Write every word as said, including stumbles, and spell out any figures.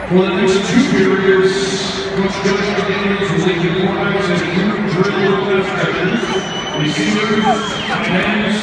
For the next two periods, Coach Judge McDaniels will lead the quarterbacks as a group drill with left tackles, receivers, tight ends,